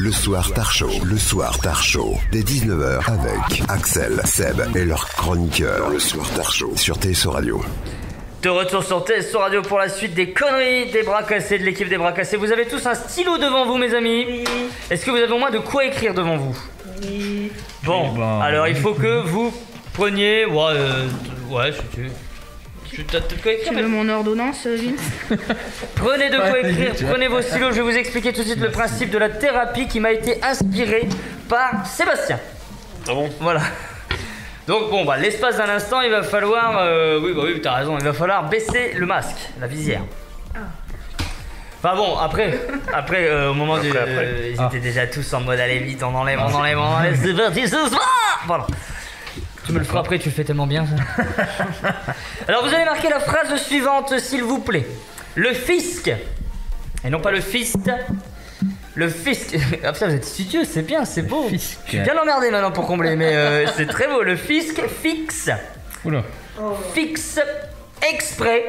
Le soir Tard Show. Le soir Tard Show. Dès 19h avec Axel, Seb et leurs chroniqueurs. Le soir Tard Show sur TSO Radio. De retour sur TSO Radio pour la suite des conneries des bras cassés de l'équipe des bras cassés. Vous avez tous un stylo devant vous, mes amis. Oui. Est-ce que vous avez au moins de quoi écrire devant vous? Oui. Bon, alors il faut que vous preniez... Ouais, si tu veux. T'as de quoi écrire? Tu veux mon ordonnance, Vince? Prenez de quoi écrire, prenez vos stylos. Je vais vous expliquer tout de suite le principe de la thérapie qui m'a été inspirée par Sébastien. Ah bon? Voilà. Donc bon, l'espace d'un instant, il va falloir... oui, t'as raison, il va falloir baisser le masque, la visière. Enfin bon, après au moment du... ils étaient déjà tous en mode allez vite, on enlève, c'est parti, ce soir. Voilà. Tu me le feras après, tu le fais tellement bien ça. Alors vous allez marquer la phrase suivante, s'il vous plaît. Le fisc, et non pas le fist. Le fisc. Ah putain, vous êtes studieux, c'est bien, c'est beau. Je suis bien emmerdé maintenant pour combler, mais c'est très beau. Le fisc fixe. Oula. Fixe exprès.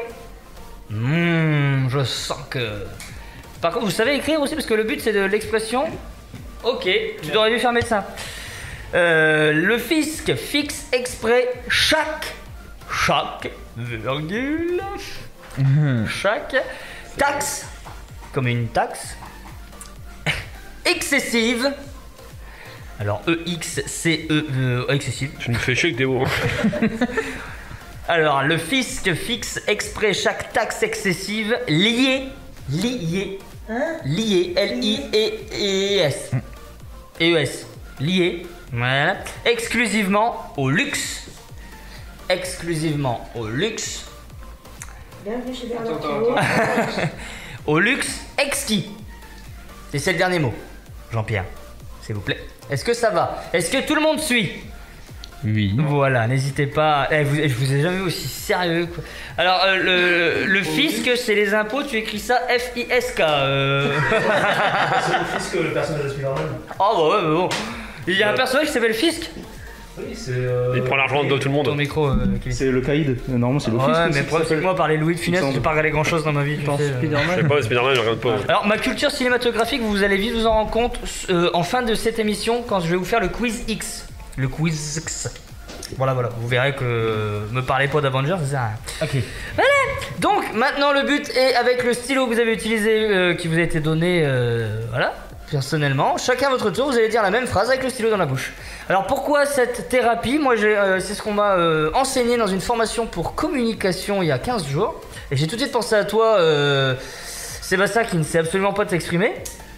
Je sens que... Par contre, vous savez écrire aussi, parce que le but c'est de l'expression. Ok, tu aurais dû faire médecin. Le fisc fixe exprès chaque virgule, chaque taxe, comme une taxe, excessive. Alors excessive. Tu nous fais chier avec des mots. Alors le fisc fixe exprès chaque taxe excessive liée, L-I-E-S, E-S, liée. Voilà. Exclusivement au luxe. Bienvenue chez Bernard. Au luxe exquis. Et c'est le dernier mot. Jean-Pierre, s'il vous plaît. Est-ce que ça va? Est-ce que tout le monde suit? Oui. Voilà, n'hésitez pas. Je vous ai jamais vu aussi sérieux, quoi. Alors, le fisc, c'est les impôts. Tu écris ça F-I-S-K. C'est le fisc, le personnage de Spider-Man. Oh bah ouais, mais bon. Il y a un personnage qui s'appelle Fisk. Oui, c'est. Il prend l'argent de tout le monde. Ton micro, C'est le caïd. Normalement, c'est le fisc. Ouais, aussi, mais qui s'appelle. moi, parler Louis de Funès, j'ai pas regardé grand chose dans ma vie. Je sais pas, Spider-Man, je regarde pas. Alors, ma culture cinématographique, vous allez vite vous en rendre compte en fin de cette émission quand je vais vous faire le quiz X. Le quiz X. Voilà, vous verrez que me parlez pas d'Avengers, c'est ça. Ok. Voilà. Donc, maintenant, le but est avec le stylo que vous avez utilisé, qui vous a été donné, voilà. Personnellement, chacun à votre tour, vous allez dire la même phrase avec le stylo dans la bouche. Alors pourquoi cette thérapie? Moi, c'est ce qu'on m'a enseigné dans une formation pour communication il y a 15 jours. Et j'ai tout de suite pensé à toi, Sébastien, qui ne sait absolument pas t'exprimer.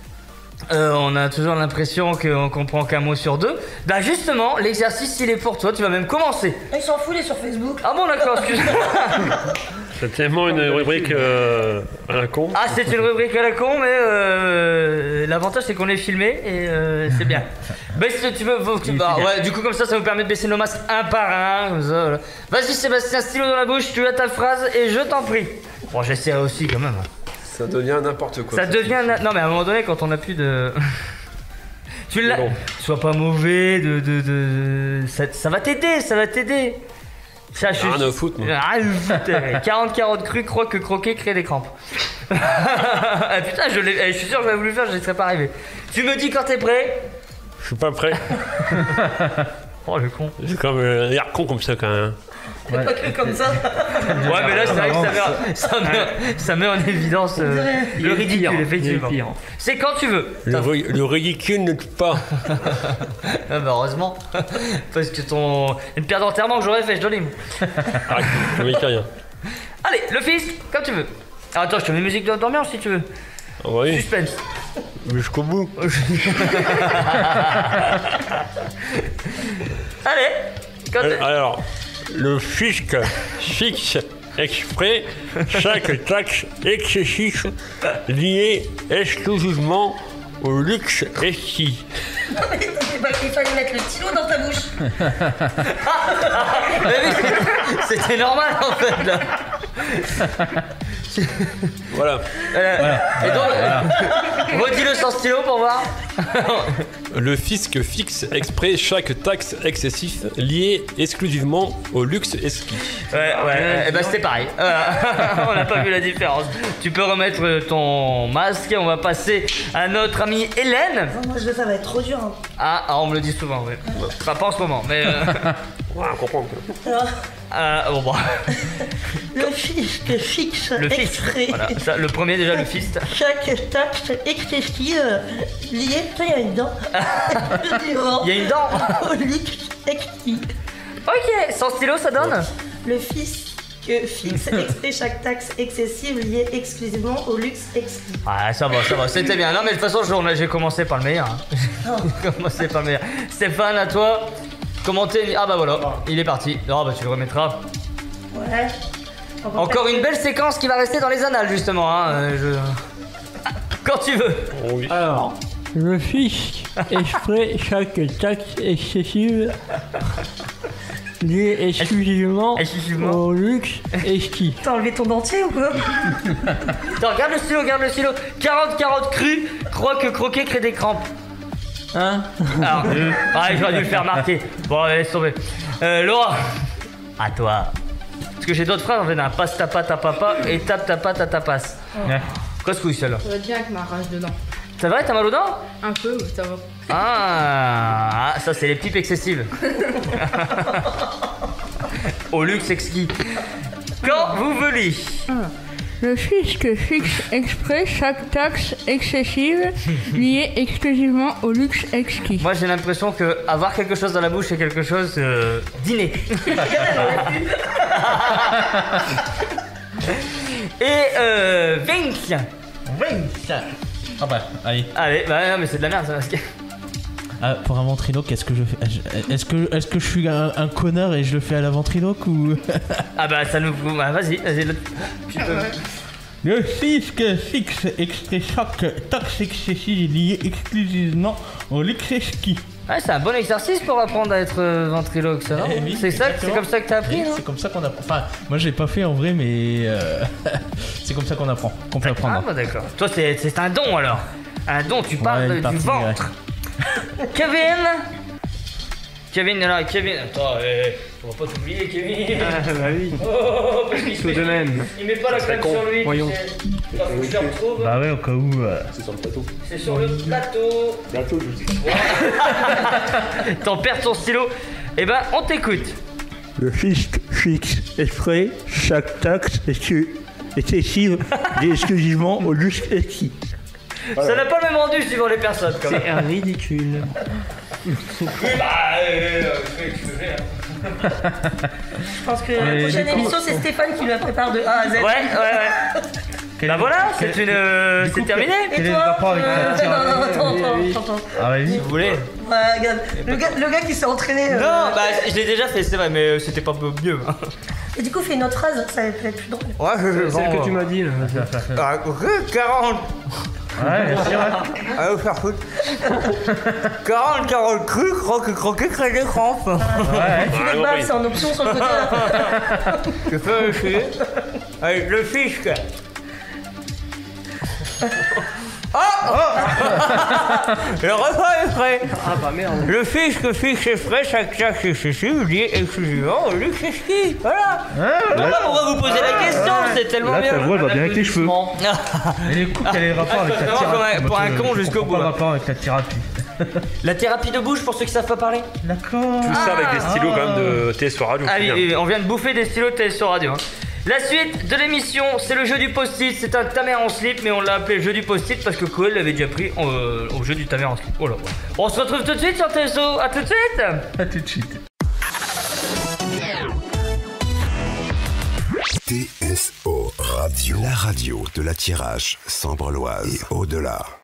On a toujours l'impression qu'on comprend qu'un mot sur deux. Bah justement, l'exercice, il est pour toi, tu vas même commencer. Il s'en fout, il est sur Facebook. Ah bon, d'accord, excuse-moi. C'est tellement une rubrique à la con. Ah, c'est une rubrique à la con, mais l'avantage c'est qu'on est filmé et c'est bien. Baisse, tu veux, ouais, du coup comme ça vous permet de baisser nos masques un par un, comme ça, voilà. Vas-y Sébastien, stylo dans la bouche, tu as ta phrase et je t'en prie. Bon, j'essaierai aussi quand même. Ça devient n'importe quoi. Ça devient... Non mais à un moment donné, quand on a plus de... Tu l'as... Bon. Sois pas mauvais, ça va t'aider, Ça, Rien à foutre, moi. Rien à foutre. 40 carottes crues, croque, croquer, créer des crampes. Ah, putain, je suis sûr que j'avais voulu le faire, je ne serais pas arrivé. Tu me dis quand t'es prêt? Je suis pas prêt. Oh le con. C'est comme l'air con comme ça quand même. Pas que comme ça. Ouais, mais là c'est vrai que ça met en évidence le ridicule, effectivement. C'est quand tu veux. Le ridicule ne tue pas. Ah bah heureusement. Parce que une paire d'enterrement que j'aurais fait, je dois libre. Arrête, je ne dis rien. Allez, le fisc, comme tu veux. Alors, attends, je te mets musique d'ambiance si tu veux. Oui. Suspense. Jusqu'au bout. Allez. Alors, le fisc fixe exprès chaque taxe excessive liée exclusivement au luxe exquis. Il fallait mettre le stylo dans ta bouche. Mais oui, c'était normal en fait là. Voilà. Et donc, Redis-le sans stylo pour voir. Le fisc fixe exprès chaque taxe excessive liée exclusivement au luxe et ski. Ouais, et bah c'était pareil. On n'a pas vu la différence. Tu peux remettre ton masque et on va passer à notre amie Hélène. Non, moi, ça va être trop dur. Hein. Ah, on me le dit souvent, oui. Enfin, pas en ce moment, mais. Ouais, on comprend. Alors, Bon, bon. le fisc fixe Le fist. exprès Voilà, ça, le premier déjà, le fist. chaque taxe excessive liée. Putain, il y a une dent. Il y a une dent. Au luxe exquis. Ok, sans stylo, ça donne. Le fisc fixe exprès chaque taxe excessive liée exclusivement au luxe exquis. Ah, ça va, c'était bien. Non, mais de toute façon, j'ai commencé par le meilleur. Hein. J'ai commencé par le meilleur. Stéphane, à toi. Commenter. Ah, bah voilà, il est parti. Oh, bah tu le remettras. Ouais. Encore une belle séquence qui va rester dans les annales, justement. Hein. Quand tu veux. Oh, oui. Alors, le fisc exprès chaque taxe excessive liée exclusivement au luxe et ski. T'as enlevé ton dentier ou quoi? Attends, regarde le stylo. 40-40 cru, crois que croquer crée des crampes. Hein? Alors, j'aurais dû le faire marquer. Bon, laisse tomber. Laura, à toi. Parce que j'ai d'autres phrases, en fait, un passe ta patte à papa et tape ta patte à ta passe. Ouais. Casse-couille celle-là. Ça va bien avec ma rage dedans. Ça va, t'as mal aux dents? Un peu, ça va. Ah, ça c'est les pipes excessives. Au luxe exquis. Quand vous voulez. Le fisc fixe exprès chaque taxe excessive liée exclusivement au luxe exquis. Moi j'ai l'impression que avoir quelque chose dans la bouche c'est quelque chose d'inné. Et Vince. Ah bah, allez. Allez, bah non mais c'est de la merde ça parce que... Pour un ventriloque, est-ce que je fais... Est-ce que je suis un connard et je le fais à la ventriloque ou... Ah bah ça nous... Bah, vas-y, tu peux... Le fisc fixe extrait chaque taxe excessive liée exclusivement au luxe et ski. Ouais, c'est un bon exercice pour apprendre à être ventriloque, ça, non? Oui, c'est comme ça que t'as appris, oui, non? c'est comme ça qu'on apprend. Enfin, moi je l'ai pas fait en vrai, mais c'est comme ça qu'on apprend, qu'on peut apprendre. Ah bah d'accord. Toi c'est un don alors. Un don, tu parles une du partie, ventre. Kevin, alors Kevin, attends, on va pas t'oublier Kevin. Ah bah oui. Oh, parce qu'il Tout de même. il met pas la crème sur lui. Voyons. Tu sais. Là, faut que je le retrouve. Bah ouais, au cas où. C'est sur le plateau. C'est sur le plateau. Plateau, je dis. T'en perds ton stylo. Eh ben, on t'écoute. Le fisc fixe exprès chaque taxe excessive liée exclusivement au luxe et ski. Ça n'a pas le même rendu suivant les personnes, quand même. C'est ridicule. Oui, bah, Je pense que la prochaine émission, c'est Stéphane qui la prépare de A à Z. Ouais. Bah voilà, c'est terminé. Et toi Attends. Ah vas-y. Si vous voulez. Ouais, regarde. Le gars qui s'est entraîné. Non, bah je l'ai déjà fait, c'est vrai, mais c'était pas mieux. Et du coup, fais une autre phrase, ça va être plus drôle. Ouais, Celle que tu m'as dit là. 40. Ouais, bien sûr. Allez vous faire foutre. 40 cru, croquer, crée des crampes. Tu les balles, c'est en option sur le côté là. Je fais chier. Allez, le fisc. Le repas est frais. Ah bah merde. Le fisc fixe est frais, chaque taxe excessive liée exclusivement au luxe et ski. Voilà. Voilà, on va vous poser la question, c'est tellement Là, bien. ta voix va bien avec les cheveux. Et les coups, quel est le rapport avec la vraiment thérapie? pour un con jusqu'au bout, Pas le là. rapport avec la thérapie. La thérapie de bouche pour ceux qui savent pas parler. D'accord. Tout ça avec des stylos quand même de TS sur radio. Allez, on vient de bouffer des stylos de TS sur radio. Hein. La suite de l'émission, c'est le jeu du post-it. C'est un tamer en slip, mais on l'a appelé jeu du post-it parce que Koel l'avait déjà pris au jeu du tamer en slip. Oh là. On se retrouve tout de suite sur TSO. À tout de suite. À tout de suite. TSO Radio, la radio de la Tirage, Sambre-Loise et au-delà.